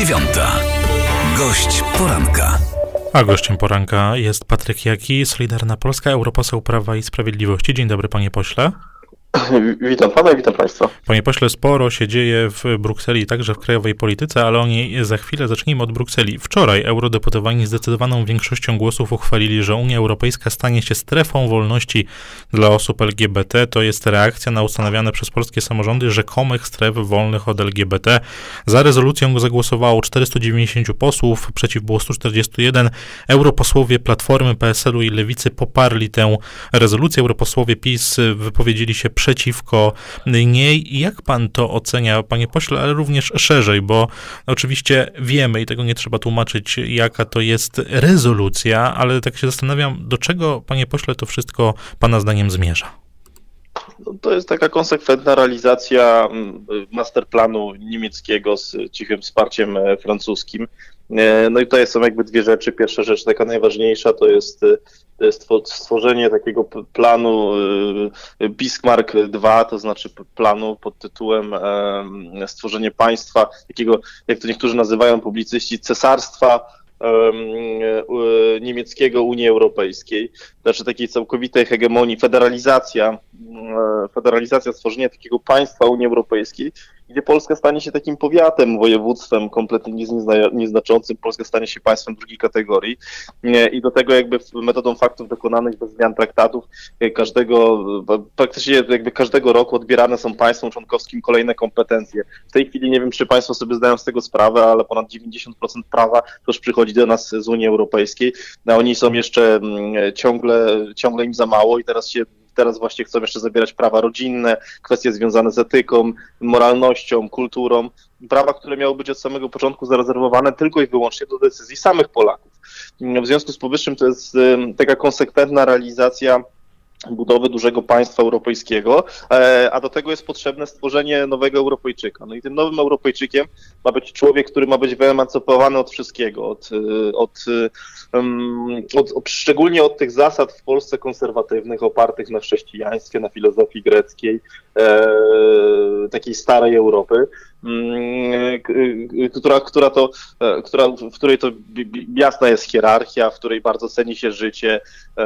9. Gość poranka. A gościem poranka jest Patryk Jaki, Solidarna Polska, europoseł Prawa i Sprawiedliwości. Dzień dobry, panie pośle. Witam pana i witam państwa. Panie pośle, sporo się dzieje w Brukseli, także w krajowej polityce, ale o niej za chwilę. Zacznijmy od Brukseli. Wczoraj eurodeputowani zdecydowaną większością głosów uchwalili, że Unia Europejska stanie się strefą wolności dla osób LGBT. To jest reakcja na ustanawiane przez polskie samorządy rzekomych stref wolnych od LGBT. Za rezolucją zagłosowało 490 posłów, przeciw było 141. Europosłowie Platformy, PSL-u i Lewicy poparli tę rezolucję. Europosłowie PiS wypowiedzieli się przeciwko niej. Jak pan to ocenia, panie pośle, ale również szerzej, bo oczywiście wiemy i tego nie trzeba tłumaczyć, jaka to jest rezolucja, ale tak się zastanawiam, do czego, panie pośle, to wszystko pana zdaniem zmierza? To jest taka konsekwentna realizacja masterplanu niemieckiego z cichym wsparciem francuskim. No i to są jakby dwie rzeczy. Pierwsza rzecz, taka najważniejsza, to jest stworzenie takiego planu Bismarck II, to znaczy planu pod tytułem stworzenie państwa, takiego, jak to niektórzy nazywają publicyści, cesarstwa niemieckiego Unii Europejskiej, znaczy takiej całkowitej hegemonii, federalizacja, stworzenie takiego państwa Unii Europejskiej, gdzie Polska stanie się takim powiatem, województwem kompletnie nieznaczącym, Polska stanie się państwem drugiej kategorii i do tego jakby metodą faktów dokonanych bez zmian traktatów praktycznie jakby każdego roku odbierane są państwom członkowskim kolejne kompetencje. W tej chwili nie wiem, czy państwo sobie zdają z tego sprawę, ale ponad 90% prawa to już przychodzi do nas z Unii Europejskiej, a oni są jeszcze ciągle im za mało i teraz właśnie chcą jeszcze zabierać prawa rodzinne, kwestie związane z etyką, moralnością, kulturą. Prawa, które miały być od samego początku zarezerwowane tylko i wyłącznie do decyzji samych Polaków. W związku z powyższym to jest taka konsekwentna realizacja budowy dużego państwa europejskiego, a do tego jest potrzebne stworzenie nowego Europejczyka. No i tym nowym Europejczykiem ma być człowiek, który ma być wyemancypowany od wszystkiego, szczególnie od tych zasad w Polsce konserwatywnych, opartych na chrześcijaństwie, na filozofii greckiej, takiej starej Europy, w której to jasna jest hierarchia, w której bardzo ceni się życie,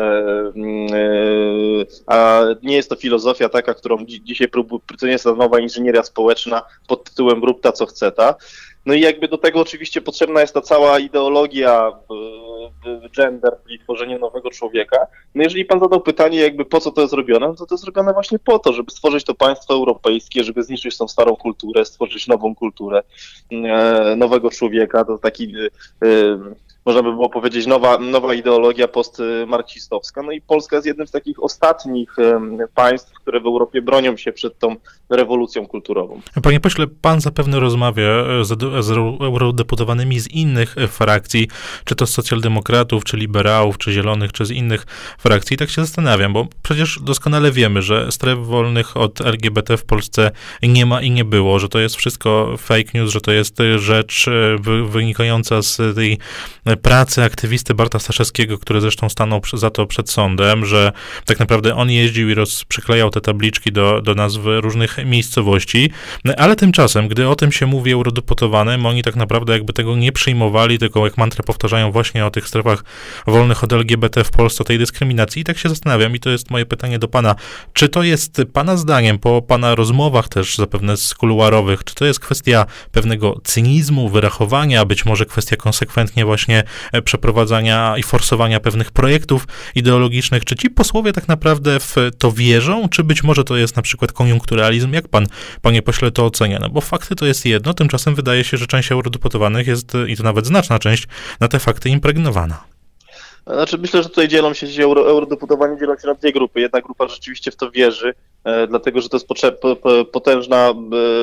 a nie jest to filozofia taka, którą dzisiaj to nie jest ta nowa inżynieria społeczna pod tytułem rób ta co chce ta. No i jakby do tego oczywiście potrzebna jest ta cała ideologia gender, czyli tworzenie nowego człowieka. No jeżeli pan zadał pytanie jakby po co to jest zrobione, no to jest zrobione właśnie po to, żeby stworzyć to państwo europejskie, żeby zniszczyć tą starą kulturę, stworzyć nową kulturę, nowego człowieka, to taki można by było powiedzieć nowa ideologia postmarksistowska. No i Polska jest jednym z takich ostatnich państw, które w Europie bronią się przed tą rewolucją kulturową. Panie pośle, pan zapewne rozmawia z eurodeputowanymi z innych frakcji, czy to z socjaldemokratów, czy liberałów, czy zielonych, czy z innych frakcji. Tak się zastanawiam, bo przecież doskonale wiemy, że stref wolnych od LGBT w Polsce nie ma i nie było, że to jest wszystko fake news, że to jest rzecz wynikająca z tej pracy aktywisty Barta Staszewskiego, który zresztą stanął za to przed sądem, że tak naprawdę on jeździł i przyklejał te tabliczki do nazw różnych miejscowości, ale tymczasem, gdy o tym się mówi eurodeputowanym, oni tak naprawdę jakby tego nie przyjmowali, tylko jak mantrę powtarzają właśnie o tych strefach wolnych od LGBT w Polsce, o tej dyskryminacji. I tak się zastanawiam, i to jest moje pytanie do pana, czy to jest pana zdaniem, po pana rozmowach też zapewne z kuluarowych, czy to jest kwestia pewnego cynizmu, wyrachowania, być może kwestia konsekwentnie właśnie przeprowadzania i forsowania pewnych projektów ideologicznych, czy ci posłowie tak naprawdę w to wierzą, czy być może to jest na przykład koniunkturalizm? Jak pan, panie pośle, to ocenia? No bo fakty to jest jedno, tymczasem wydaje się, że część eurodeputowanych jest, i to nawet znaczna część, na te fakty impregnowana. Znaczy myślę, że tutaj eurodeputowani dzielą się na dwie grupy. Jedna grupa rzeczywiście w to wierzy, dlatego że to jest potężna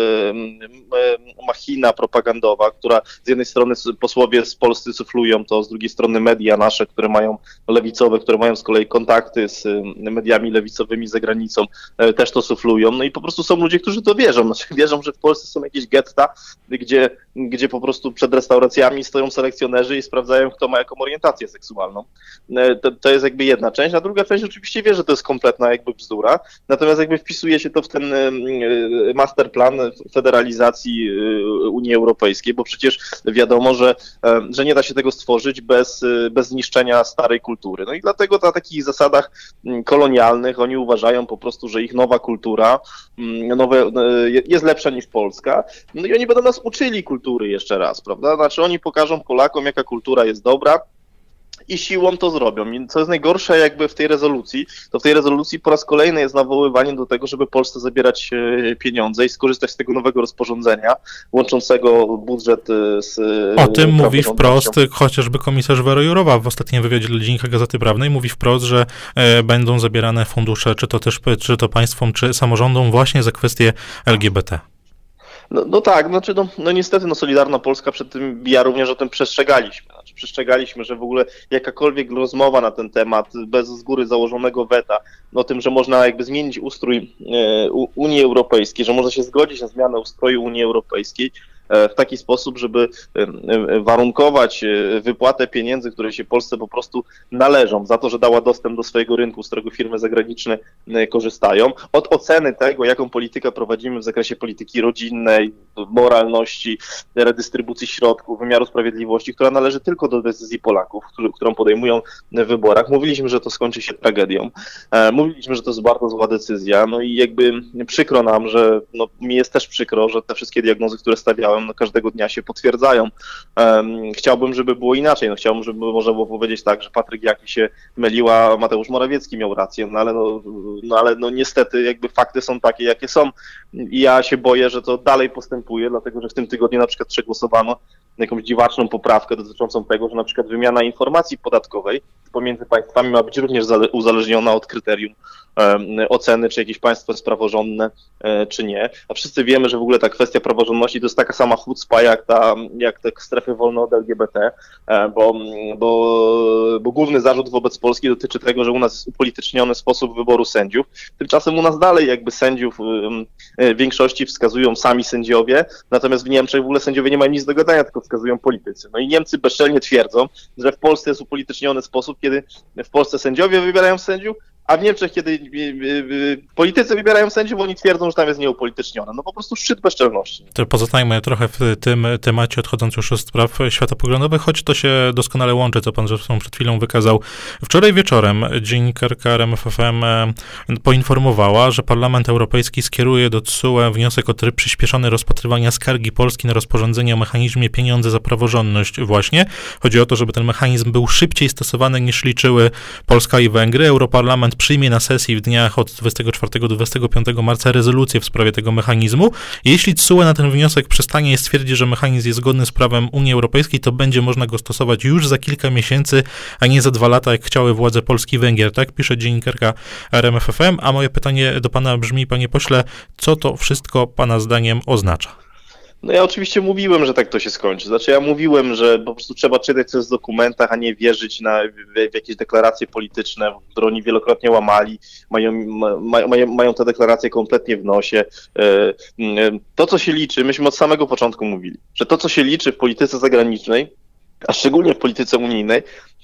machina propagandowa, która z jednej strony posłowie z Polscy suflują to, z drugiej strony media nasze, które mają lewicowe, które mają z kolei kontakty z mediami lewicowymi za granicą, też to suflują. No i po prostu są ludzie, którzy to wierzą. Znaczy wierzą, że w Polsce są jakieś getta, gdzie po prostu przed restauracjami stoją selekcjonerzy i sprawdzają, kto ma jaką orientację seksualną. To jest jakby jedna część, a druga część oczywiście wie, że to jest kompletna jakby bzdura. Natomiast jakby wpisuje się to w ten masterplan federalizacji Unii Europejskiej, bo przecież wiadomo, że nie da się tego stworzyć bez zniszczenia starej kultury. No i dlatego na takich zasadach kolonialnych oni uważają po prostu, że ich nowa kultura jest lepsza niż polska. No i oni będą nas uczyli kultury jeszcze raz, prawda? Znaczy oni pokażą Polakom, jaka kultura jest dobra, i siłą to zrobią. I co jest najgorsze jakby w tej rezolucji po raz kolejny jest nawoływanie do tego, żeby Polsce zabierać pieniądze i skorzystać z tego nowego rozporządzenia łączącego budżet z O tym mówi wprost chociażby komisarz Wera Jourowa w ostatnim wywiadzie dla Dziennika Gazety Prawnej. Mówi wprost, że będą zabierane fundusze, czy to państwom, czy samorządom właśnie za kwestie LGBT. No tak, znaczy niestety Solidarna Polska przed tym, ja również o tym przestrzegaliśmy. Przestrzegaliśmy, że w ogóle jakakolwiek rozmowa na ten temat bez z góry założonego weta, o tym, że można jakby zmienić ustrój Unii Europejskiej, że można się zgodzić na zmianę ustroju Unii Europejskiej w taki sposób, żeby warunkować wypłatę pieniędzy, które się Polsce po prostu należą za to, że dała dostęp do swojego rynku, z którego firmy zagraniczne korzystają, od oceny tego, jaką politykę prowadzimy w zakresie polityki rodzinnej, moralności, redystrybucji środków, wymiaru sprawiedliwości, która należy tylko do decyzji Polaków, którą podejmują w wyborach. Mówiliśmy, że to skończy się tragedią. Mówiliśmy, że to jest bardzo zła decyzja. No i jakby przykro nam, że mi jest też przykro, że te wszystkie diagnozy, które stawiałem, każdego dnia się potwierdzają. Chciałbym, żeby było inaczej. Chciałbym, żeby można było powiedzieć tak, że Patryk Jaki się mylił, a Mateusz Morawiecki miał rację, ale niestety jakby fakty są takie, jakie są. I ja się boję, że to dalej postępuje, dlatego że w tym tygodniu na przykład przegłosowano jakąś dziwaczną poprawkę dotyczącą tego, że na przykład wymiana informacji podatkowej pomiędzy państwami ma być również uzależniona od kryterium oceny, czy jakieś państwo jest praworządne, czy nie. A wszyscy wiemy, że w ogóle ta kwestia praworządności to jest taka sama chucpa jak te strefy wolne od LGBT, bo główny zarzut wobec Polski dotyczy tego, że u nas jest upolityczniony sposób wyboru sędziów. Tymczasem u nas dalej jakby sędziów w większości wskazują sami sędziowie, natomiast w Niemczech w ogóle sędziowie nie mają nic do gadania, tylko wskazują politycy. No i Niemcy bezczelnie twierdzą, że w Polsce jest upolityczniony sposób, kiedy w Polsce sędziowie wybierają sędziów, a w Niemczech, kiedy politycy wybierają sędziów, oni twierdzą, że tam jest nieupolitycznione. No po prostu szczyt bezczelności. To pozostańmy trochę w tym temacie, odchodząc już od spraw światopoglądowych, choć to się doskonale łączy, co pan zresztą przed chwilą wykazał. Wczoraj wieczorem dziennikarka RMFFM poinformowała, że Parlament Europejski skieruje do TSUE wniosek o tryb przyspieszony rozpatrywania skargi Polski na rozporządzenie o mechanizmie pieniądze za praworządność właśnie. Chodzi o to, żeby ten mechanizm był szybciej stosowany niż liczyły Polska i Węgry. Europarlament przyjmie na sesji w dniach od 24 do 25 marca rezolucję w sprawie tego mechanizmu. Jeśli TSUE na ten wniosek przystanie i stwierdzi, że mechanizm jest zgodny z prawem Unii Europejskiej, to będzie można go stosować już za kilka miesięcy, a nie za 2 lata, jak chciały władze Polski i Węgier. Tak pisze dziennikarka RMFFM, a moje pytanie do pana brzmi, panie pośle, co to wszystko pana zdaniem oznacza? No ja oczywiście mówiłem, że tak to się skończy. Znaczy ja mówiłem, że po prostu trzeba czytać co jest w dokumentach, a nie wierzyć w jakieś deklaracje polityczne, które oni wielokrotnie łamali, mają te deklaracje kompletnie w nosie. To, co się liczy, myśmy od samego początku mówili, że to, co się liczy w polityce zagranicznej, a szczególnie w polityce unijnej,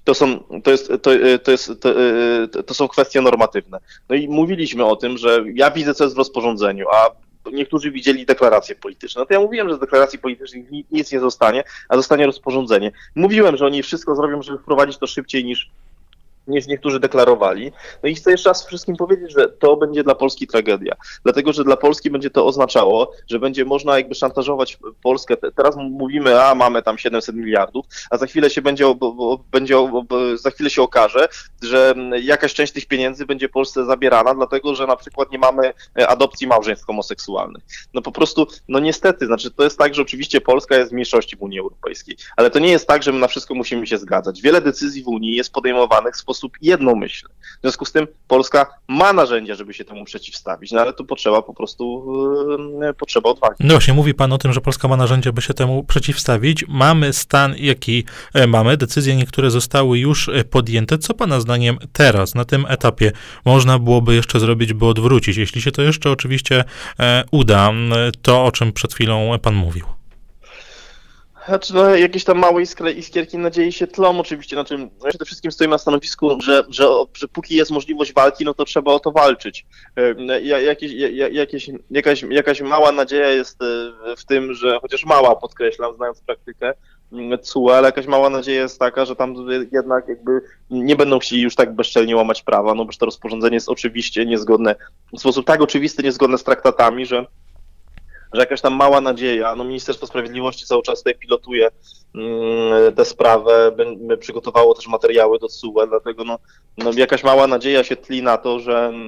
to są kwestie normatywne. No i mówiliśmy o tym, że ja widzę, co jest w rozporządzeniu, a niektórzy widzieli deklaracje polityczne. No to ja mówiłem, że z deklaracji politycznych nic nie zostanie, a zostanie rozporządzenie. Mówiłem, że oni wszystko zrobią, żeby wprowadzić to szybciej niż niektórzy deklarowali. No i chcę jeszcze raz wszystkim powiedzieć, że to będzie dla Polski tragedia. Dlatego, że dla Polski będzie to oznaczało, że będzie można jakby szantażować Polskę. Teraz mówimy, mamy tam 700 miliardów, a za chwilę za chwilę się okaże, że jakaś część tych pieniędzy będzie Polsce zabierana, dlatego, że na przykład nie mamy adopcji małżeństw homoseksualnych. No po prostu, no niestety, znaczy to jest tak, że oczywiście Polska jest w mniejszości w Unii Europejskiej, ale to nie jest tak, że my na wszystko musimy się zgadzać. Wiele decyzji w Unii jest podejmowanych w sposób jednomyślny. W związku z tym Polska ma narzędzia, żeby się temu przeciwstawić, no ale tu potrzeba odwagi. No właśnie, mówi pan o tym, że Polska ma narzędzia, by się temu przeciwstawić. Mamy stan, jaki mamy. Decyzje niektóre zostały już podjęte. Co pana zdaniem teraz, na tym etapie, można byłoby jeszcze zrobić, by odwrócić? Jeśli się to jeszcze oczywiście uda, to o czym przed chwilą pan mówił. Znaczy, no, jakieś tam małe iskierki nadziei się tlą oczywiście, znaczy, no, przede wszystkim stoimy na stanowisku, że póki jest możliwość walki, no to trzeba o to walczyć. Jakaś mała nadzieja jest w tym, że, chociaż mała, podkreślam, znając praktykę TSUE, ale jakaś mała nadzieja jest taka, że tam jednak jakby nie będą chcieli już tak bezczelnie łamać prawa, no bo to rozporządzenie jest oczywiście niezgodne, w sposób tak oczywisty niezgodne z traktatami, że jakaś tam mała nadzieja, no Ministerstwo Sprawiedliwości cały czas tutaj pilotuje tę sprawę, przygotowało też materiały do TSUE, dlatego no jakaś mała nadzieja się tli na to,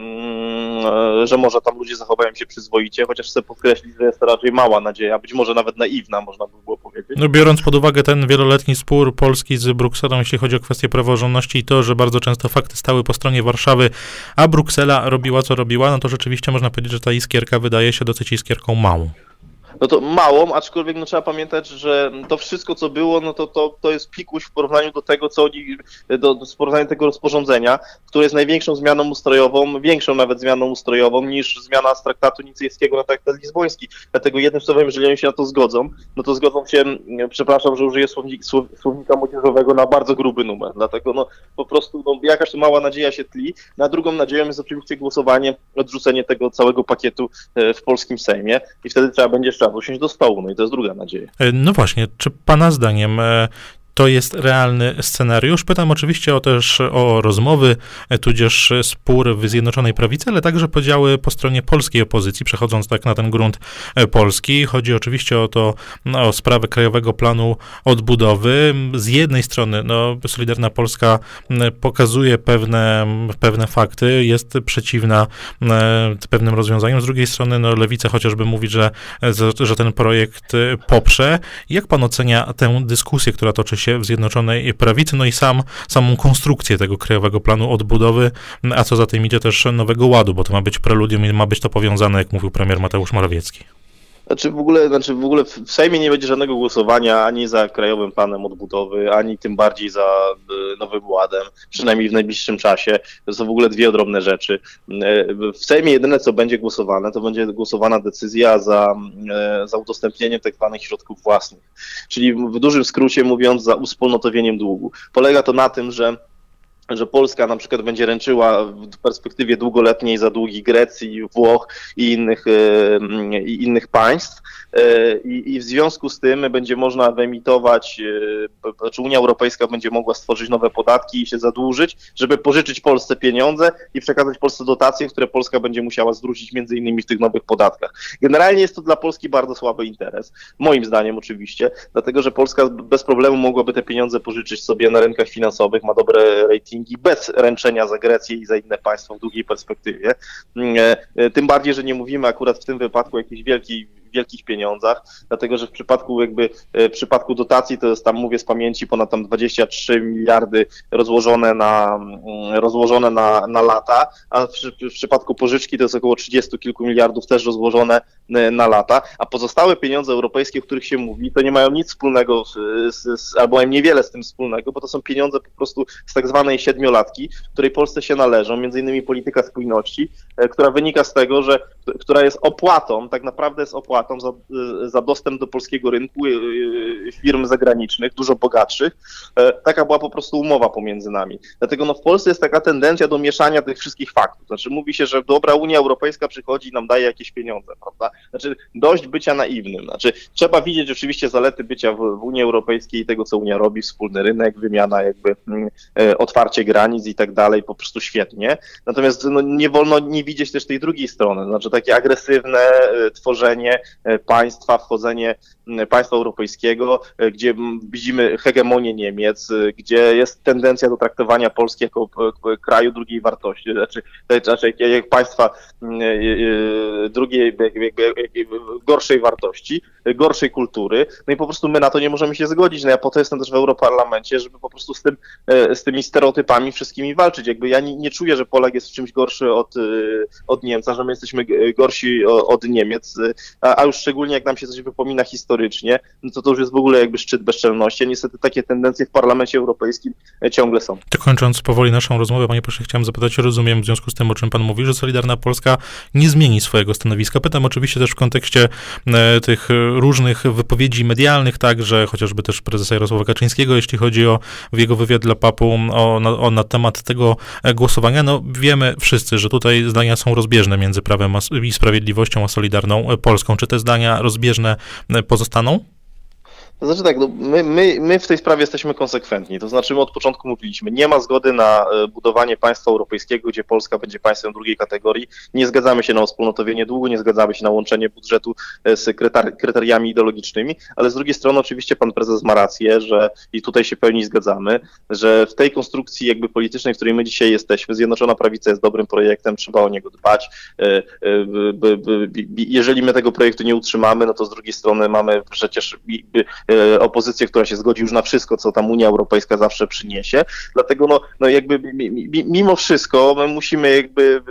że może tam ludzie zachowają się przyzwoicie, chociaż chcę podkreślić, że jest to raczej mała nadzieja, być może nawet naiwna, można by było powiedzieć. No, biorąc pod uwagę ten wieloletni spór Polski z Brukselą, jeśli chodzi o kwestię praworządności i to, że bardzo często fakty stały po stronie Warszawy, a Bruksela robiła co robiła, no to rzeczywiście można powiedzieć, że ta iskierka wydaje się dosyć iskierką małą. No to małą, aczkolwiek no, trzeba pamiętać, że to wszystko, co było, no to jest pikuś w porównaniu do tego, co oni, w porównaniu tego rozporządzenia, które jest największą zmianą ustrojową, większą nawet zmianą ustrojową niż zmiana z traktatu nicejskiego na traktat lizboński. Dlatego jednym słowem, jeżeli oni się na to zgodzą, no to zgodzą się, przepraszam, że użyję słownika młodzieżowego, na bardzo gruby numer. Dlatego no po prostu no, jakaś mała nadzieja się tli. Na drugą nadzieją jest oczywiście głosowanie, odrzucenie tego całego pakietu w polskim Sejmie i wtedy trzeba będzie jeszcze usiąść do stołu, no i to jest druga nadzieja. No właśnie, czy pana zdaniem to jest realny scenariusz? Pytam oczywiście też o rozmowy, tudzież spór w Zjednoczonej Prawicy, ale także podziały po stronie polskiej opozycji, przechodząc tak na ten grunt polski. Chodzi oczywiście o to, o sprawę Krajowego Planu Odbudowy. Z jednej strony Solidarna Polska pokazuje pewne fakty, jest przeciwna pewnym rozwiązaniom. Z drugiej strony Lewica chociażby mówi, że ten projekt poprze. Jak pan ocenia tę dyskusję, która toczy się w Zjednoczonej Prawicy, no i samą konstrukcję tego Krajowego Planu Odbudowy, a co za tym idzie też Nowego Ładu, bo to ma być preludium i ma być to powiązane, jak mówił premier Mateusz Morawiecki. Znaczy w ogóle w Sejmie nie będzie żadnego głosowania ani za Krajowym Planem Odbudowy, ani tym bardziej za Nowym Ładem, przynajmniej w najbliższym czasie. To są w ogóle dwie odrębne rzeczy. W Sejmie jedyne, co będzie głosowane, to będzie głosowana decyzja za udostępnieniem tak zwanych środków własnych. Czyli w dużym skrócie mówiąc, za uwspólnotowieniem długu. Polega to na tym, że Polska na przykład będzie ręczyła w perspektywie długoletniej za długi Grecji, Włoch i innych państw. I w związku z tym będzie można wyemitować, znaczy Unia Europejska będzie mogła stworzyć nowe podatki i się zadłużyć, żeby pożyczyć Polsce pieniądze i przekazać Polsce dotacje, które Polska będzie musiała zwrócić między innymi w tych nowych podatkach. Generalnie jest to dla Polski bardzo słaby interes, moim zdaniem oczywiście, dlatego że Polska bez problemu mogłaby te pieniądze pożyczyć sobie na rynkach finansowych, ma dobre ratingi, bez ręczenia za Grecję i za inne państwa w długiej perspektywie. Tym bardziej, że nie mówimy akurat w tym wypadku o jakichś wielkich pieniądzach, dlatego że w przypadku dotacji to jest tam, mówię z pamięci, ponad tam 23 miliardy rozłożone na lata, a w przypadku pożyczki to jest około 30 kilku miliardów też rozłożone na lata, a pozostałe pieniądze europejskie, o których się mówi, to nie mają nic wspólnego albo mają niewiele z tym wspólnego, bo to są pieniądze po prostu z tak zwanej siedmiolatki, której Polsce się należą, między innymi polityka spójności, która wynika z tego, która jest opłatą, tak naprawdę jest opłatą za dostęp do polskiego rynku firm zagranicznych, dużo bogatszych. Taka była po prostu umowa pomiędzy nami. Dlatego w Polsce jest taka tendencja do mieszania tych wszystkich faktów. Znaczy mówi się, że dobra, Unia Europejska przychodzi i nam daje jakieś pieniądze, prawda? Znaczy dość bycia naiwnym. Znaczy trzeba widzieć oczywiście zalety bycia w Unii Europejskiej i tego, co Unia robi, wspólny rynek, wymiana jakby, otwarcie granic i tak dalej, po prostu świetnie. Natomiast nie wolno nie widzieć też tej drugiej strony, znaczy takie agresywne tworzenie państwa, wchodzenie państwa europejskiego, gdzie widzimy hegemonię Niemiec, gdzie jest tendencja do traktowania Polski jako kraju drugiej wartości, znaczy jak państwa drugiej, gorszej wartości, gorszej kultury, no i po prostu my na to nie możemy się zgodzić, no ja po to jestem też w Europarlamencie, żeby po prostu z tymi stereotypami wszystkimi walczyć, jakby ja nie czuję, że Polak jest w czymś gorszy od Niemca, że my jesteśmy gorsi od Niemiec, a już szczególnie jak nam się coś wypomina historycznie, no to już jest w ogóle jakby szczyt bezczelności, a niestety takie tendencje w Parlamencie Europejskim ciągle są. To kończąc powoli naszą rozmowę, panie pośle, chciałem zapytać, rozumiem w związku z tym, o czym pan mówi, że Solidarna Polska nie zmieni swojego stanowiska. Pytam oczywiście też w kontekście tych różnych wypowiedzi medialnych, także chociażby też prezesa Jarosława Kaczyńskiego, jeśli chodzi o jego wywiad dla PAP-u na temat tego głosowania. No wiemy wszyscy, że tutaj zdania są rozbieżne między Prawem i Sprawiedliwością a Solidarną Polską. Czy te zdania rozbieżne pozostaną? To znaczy tak, no my w tej sprawie jesteśmy konsekwentni, to znaczy my od początku mówiliśmy, nie ma zgody na budowanie państwa europejskiego, gdzie Polska będzie państwem drugiej kategorii, nie zgadzamy się na wspólnotowienie długu, nie zgadzamy się na łączenie budżetu z kryteriami ideologicznymi, ale z drugiej strony oczywiście pan prezes ma rację, że i tutaj się pełni zgadzamy, że w tej konstrukcji jakby politycznej, w której my dzisiaj jesteśmy, Zjednoczona Prawica jest dobrym projektem, trzeba o niego dbać, jeżeli my tego projektu nie utrzymamy, no to z drugiej strony mamy przecież opozycję, która się zgodzi już na wszystko, co tam Unia Europejska zawsze przyniesie. Dlatego no jakby mimo wszystko my musimy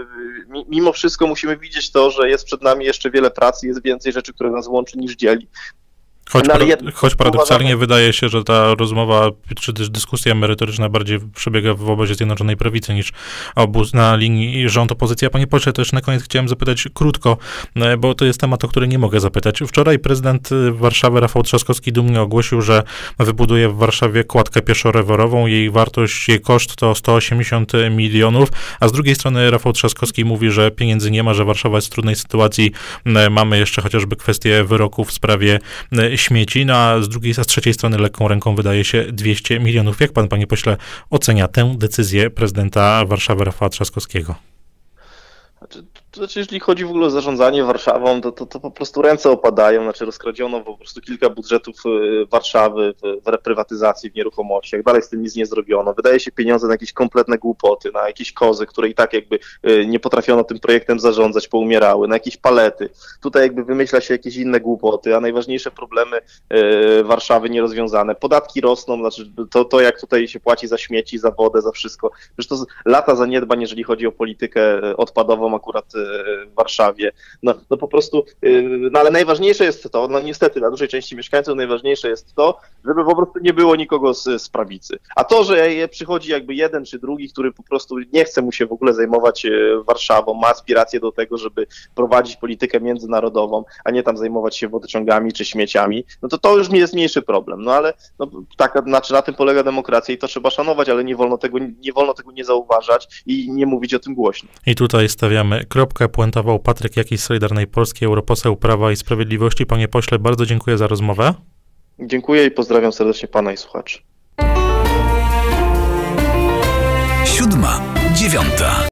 widzieć to, że jest przed nami jeszcze wiele pracy, jest więcej rzeczy, które nas łączy niż dzieli. Choć paradoksalnie wydaje się, że ta rozmowa, czy też dyskusja merytoryczna bardziej przebiega w obozie Zjednoczonej Prawicy niż obóz na linii rząd-opozycja. Panie pośle, też na koniec chciałem zapytać krótko, bo to jest temat, o który nie mogę zapytać. Wczoraj prezydent Warszawy Rafał Trzaskowski dumnie ogłosił, że wybuduje w Warszawie kładkę pieszo-rowerową. Jej wartość, jej koszt to 180 milionów, a z drugiej strony Rafał Trzaskowski mówi, że pieniędzy nie ma, że Warszawa jest w trudnej sytuacji. Mamy jeszcze chociażby kwestię wyroku w sprawie śmieci, no a z trzeciej strony lekką ręką wydaje się 200 milionów. Jak pan, panie pośle, ocenia tę decyzję prezydenta Warszawy Rafała Trzaskowskiego? Znaczy, jeżeli chodzi w ogóle o zarządzanie Warszawą, to po prostu ręce opadają, znaczy rozkradziono po prostu kilka budżetów Warszawy w reprywatyzacji, w nieruchomościach, dalej z tym nic nie zrobiono. Wydaje się pieniądze na jakieś kompletne głupoty, na jakieś kozy, które i tak jakby nie potrafiono tym projektem zarządzać, poumierały, na jakieś palety. Tutaj jakby wymyśla się jakieś inne głupoty, a najważniejsze problemy Warszawy nierozwiązane. Podatki rosną, znaczy to jak tutaj się płaci za śmieci, za wodę, za wszystko. Przecież to lata zaniedbań, jeżeli chodzi o politykę odpadową akurat w Warszawie. No po prostu, no ale najważniejsze jest to, no niestety dla dużej części mieszkańców najważniejsze jest to, żeby po prostu nie było nikogo z prawicy. A to, że przychodzi jakby jeden czy drugi, który po prostu nie chce mu się w ogóle zajmować Warszawą, ma aspiracje do tego, żeby prowadzić politykę międzynarodową, a nie tam zajmować się wodociągami czy śmieciami, no to już mi jest mniejszy problem. No ale no, tak, znaczy na tym polega demokracja i to trzeba szanować, ale nie wolno tego nie zauważać i nie mówić o tym głośno. I tutaj stawiamy kropkę. Puentował Patryk Jaki z Solidarnej Polskiej, europoseł Prawa i Sprawiedliwości. Panie pośle, bardzo dziękuję za rozmowę. Dziękuję i pozdrawiam serdecznie pana i słuchaczy. 7:09.